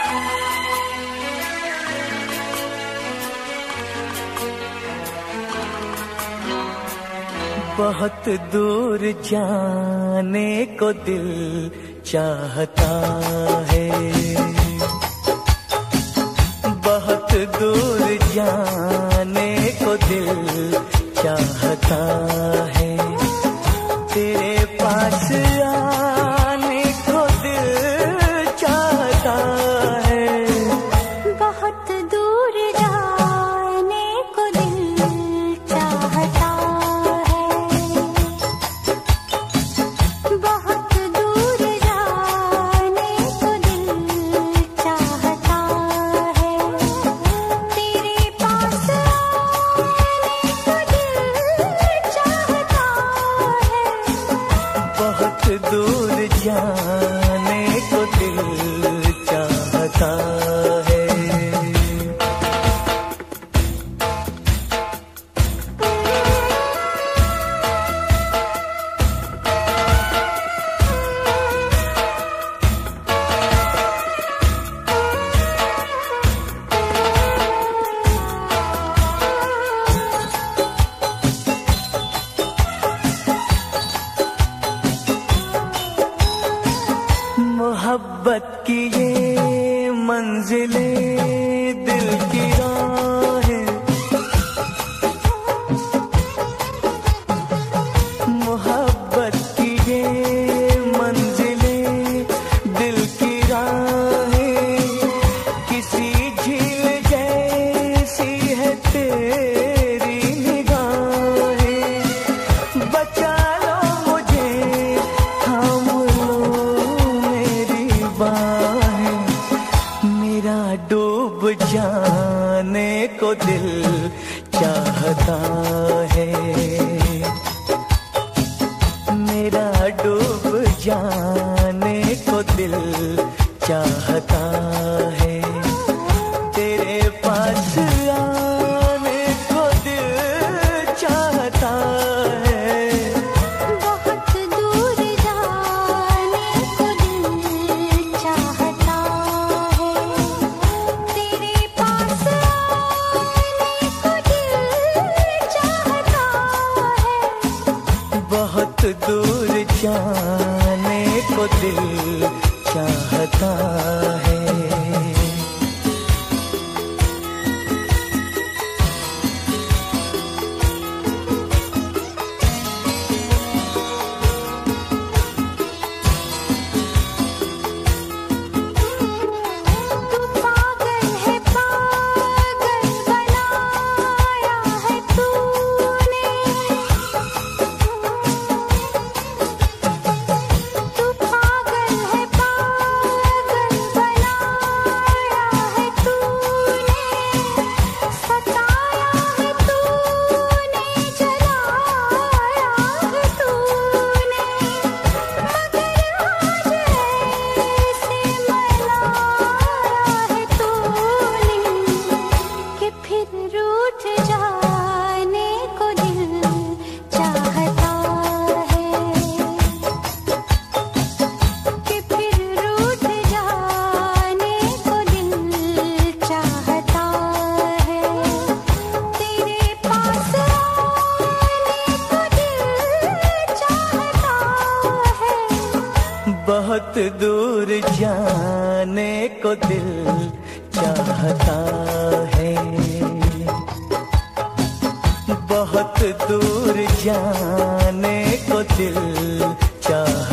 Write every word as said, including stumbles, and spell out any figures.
बहुत दूर जाने को दिल चाहता है, बहुत दूर जाने को दिल चाहता है, तेरे पास आने को दिल चाहता है, बहुत दूर जाने को दिल चाहता है, बहुत दूर जाने को दिल चाहता है, तेरे पास आने को दिल चाहता है, बहुत दूर जाने को दिल चाहता है। मोहब्बत की ये मंजिलें दिल की राहें, मोहब्बत की ये मंजिलें दिल की राहें, किसी झील जैसी है तेरी निगाहें, बचा लो मुझे, थाम लो बाहें, मेरा डूब जाने को दिल चाहता है, मेरा डूब जाने को दिल चाहता है, तेरे पास आने को दिल चाहता है, बहुत दूर जाने को दिल चाहता है, तेरे पास आने को दिल चाहता है, बहुत दूर जाने को दिल चाहता है। तू पागल है, पागल बनाया है तूने, तू पागल है, पागल बनाया है तूने, सताया है तूने, जलाया है तूने, मगर आज ऐसे मनाया है तूने कि फिर रूठ जाने को दिल चाहता है, कि फिर रूठ जाने को दिल चाहता है, तेरे पास आने को दिल चाहता है, बहुत दूर जाने को दिल चाहता है, बहुत दूर जाने को दिल चाहता